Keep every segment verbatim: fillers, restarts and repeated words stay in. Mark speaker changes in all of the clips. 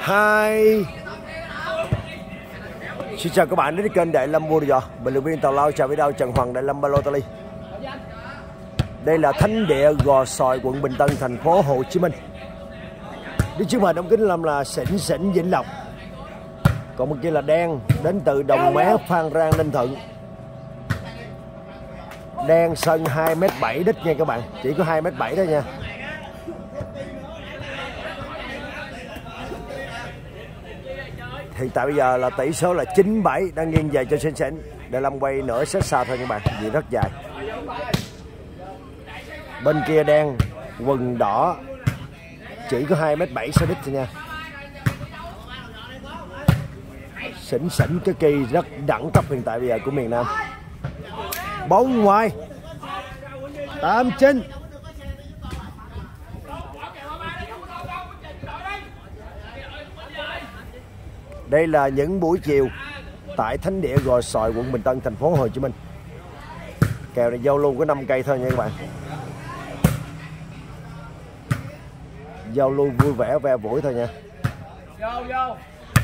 Speaker 1: hai. Xin chào các bạn đến với kênh Đại Lâm World Dò. Bình luận viên Tào Lao chào video Trần Hoàng Đại Lâm Balotelli. Đây là thánh địa Gò Sòi, quận Bình Tân, thành phố Hồ Chí Minh. Đi trước màn ống kính Lâm là Xỉn Xỉn Vĩnh Lộc. Còn một kia là Đen đến từ Đồng Mé, Phan Rang, Ninh Thuận. Đen sân hai mét bảy đích nha các bạn, chỉ có hai mét bảy thôi nha. Hiện tại bây giờ là tỷ số là chín bảy, đang nghiêng về cho Xỉn Xỉn. Đại Lâm quay nửa set xa thôi các bạn, vì rất dài. Bên kia Đen quần đỏ, chỉ có hai mét bảy sáu đích thôi nha. Xỉn Xỉn cái kỳ rất đẳng cấp hiện tại bây giờ của miền Nam. Bóng ngoài tám chín. Đây là những buổi chiều tại thánh địa Gò Sòi, quận Bình Tân, thành phố Hồ Chí Minh. Kèo này giao lưu có năm cây thôi nha các bạn. Giao lưu vui vẻ ve vũi thôi nha. Vô vô.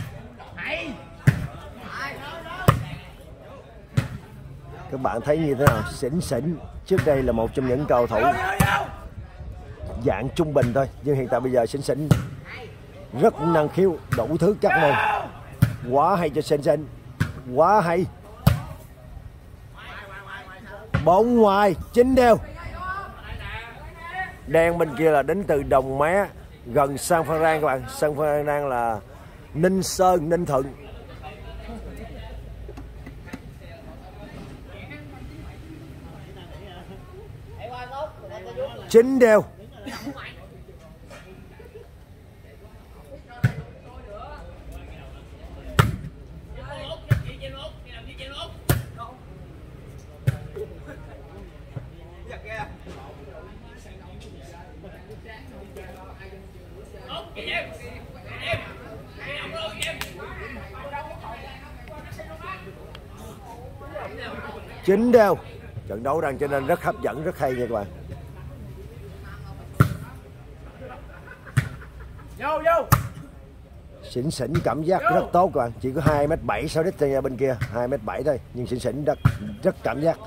Speaker 1: Các bạn thấy như thế nào? Xỉn Xỉn trước đây là một trong những cầu thủ dạng trung bình thôi, nhưng hiện tại bây giờ Xỉn Xỉn rất năng khiếu, đủ thứ các môn. Quá hay cho Xỉn Xỉn, quá hay. Bóng ngoài chín đều. Đen bên kia là đến từ Đồng Mé, gần San Phan Rang các bạn. San Phan Rang là Ninh Sơn, Ninh Thuận. Chín đều. Chín đều. Trận đấu đang trở nên rất hấp dẫn, rất hay nha các bạn.
Speaker 2: Vô vô.
Speaker 1: Xỉn Xỉn cảm giác rất tốt các bạn, chỉ có hai mét bảy sáu đích thôi nha, bên kia hai mét bảy thôi, nhưng Xỉn Xỉn rất rất cảm giác.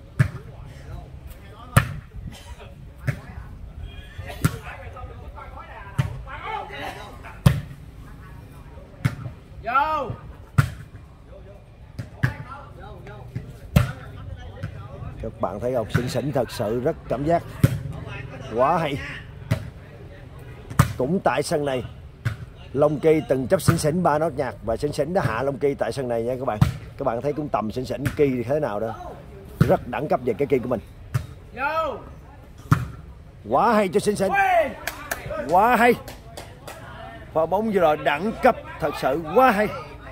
Speaker 2: Vô.
Speaker 1: Các bạn thấy không, Xỉn Xỉn thật sự rất cảm giác, quá hay. Cũng tại sân này Long Kỳ từng chấp Xỉn Xỉn ba nốt nhạc và Xỉn Xỉn đã hạ Long Kỳ tại sân này nha các bạn. Các bạn thấy cũng tầm Xỉn Xỉn kỳ thế nào đó, rất đẳng cấp về cái kỳ của mình. Quá hay cho Xỉn Xỉn, quá hay. Pha bóng vừa rồi đẳng cấp thật sự quá hay.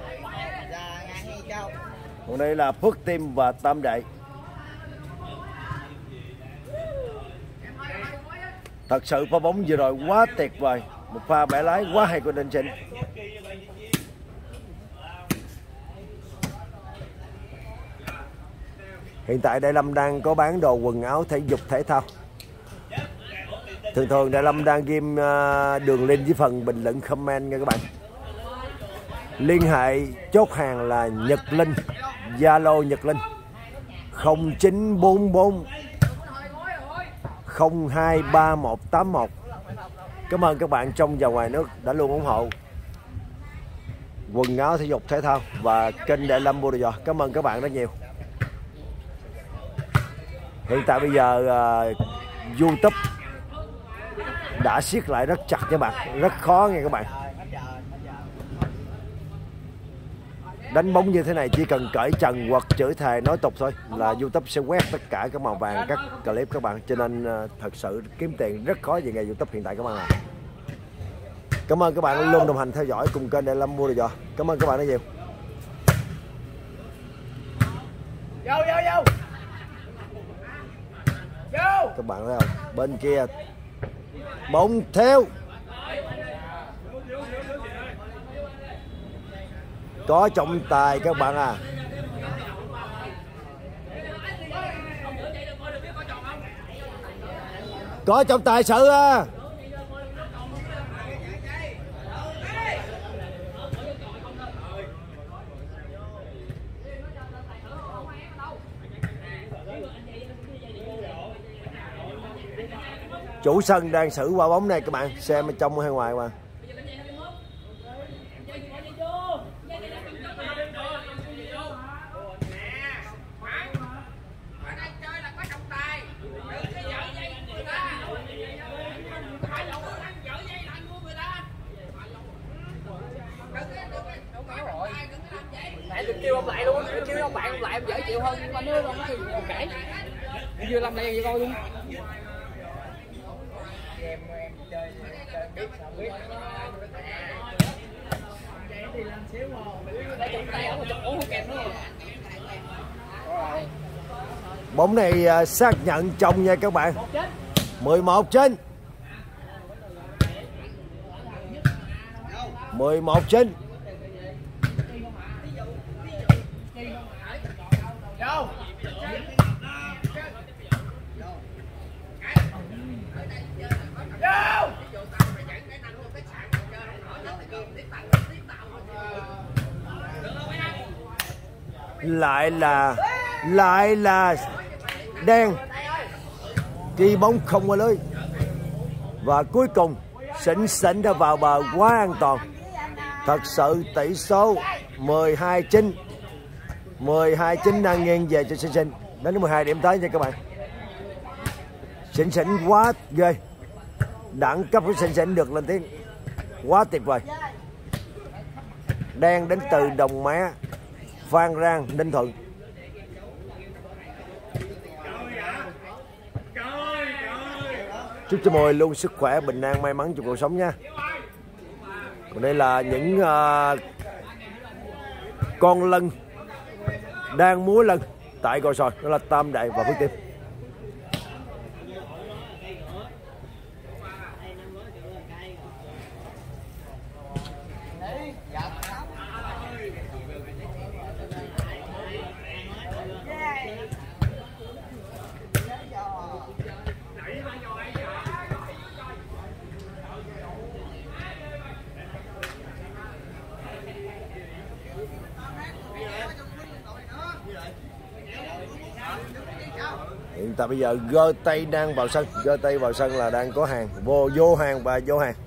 Speaker 1: Còn đây là Phước Tim và Tam Đệ. Thật sự pha bóng vừa rồi quá tuyệt vời, một pha bẻ lái quá hay của Xỉn Xỉn. Hiện tại Đại Lâm đang có bán đồ quần áo thể dục thể thao. Thường thường Đại Lâm đang ghim đường link dưới phần bình luận comment nha các bạn. Liên hệ chốt hàng là Nhật Linh, Zalo Nhật Linh không chín bốn bốn không hai ba một tám một. Cảm ơn các bạn trong và ngoài nước đã luôn ủng hộ quần áo thể dục thể thao và kênh Đại Lâm World Dò. Cảm ơn các bạn rất nhiều. Hiện tại bây giờ uh, YouTube đã siết lại rất chặt các bạn, rất khó nghe các bạn. Đánh bóng như thế này chỉ cần cởi trần hoặc chửi thề nói tục thôi là YouTube sẽ quét tất cả các màu vàng các clip các bạn, cho nên uh, thật sự kiếm tiền rất khó về nghề YouTube hiện tại các bạn ạ. À. Cảm ơn các bạn luôn đồng hành theo dõi cùng kênh Đại Lâm World Dò. Cảm ơn các bạn rất nhiều.
Speaker 2: Vô vô vô. Vô.
Speaker 1: Các bạn thấy không? Bên kia bóng theo. Có trọng tài các bạn à. Có trọng tài sự à. Chủ sân đang xử quả bóng này các bạn, xem bên trong hay ngoài mà.
Speaker 2: Mẹ đừng kêu ông lại luôn, đừng kêu ông bạn ông lại em dễ chịu hơn, nhưng mà nó nó thì còn cãi. Vừa làm này vậy coi luôn. Em em chơi chơi biết sao biết. Thì làm xíu mà. Để trong tay ông chụp ổ kèm nữa.
Speaker 1: Bóng này uh, xác nhận trong nha các bạn. mười một trên. mười một trên.
Speaker 2: Vô. Vô.
Speaker 1: Lại là lại là đen ghi bóng không qua lưới, và cuối cùng Xỉn Xỉn đã vào bờ quá an toàn. Thật sự tỷ số mười hai chín. mười hai chín đang nghiêng về cho Xỉn Xỉn. Đến mười hai điểm tới nha các bạn. Xỉn Xỉn quá ghê. Đẳng cấp của Xỉn Xỉn được lên tiếng quá tuyệt vời. Đen đến từ Đồng Mé, Phan Rang, Ninh Thuận. Chúc cho mọi người luôn sức khỏe, bình an, may mắn trong cuộc sống nha. Còn đây là những uh, con lân đang múa lân tại Gò Sòi, đó là Tam Đại và Phước Tim. Hiện tại bây giờ gơ tay đang vào sân, gơ tay vào sân là đang có hàng vô vô hàng và vô hàng.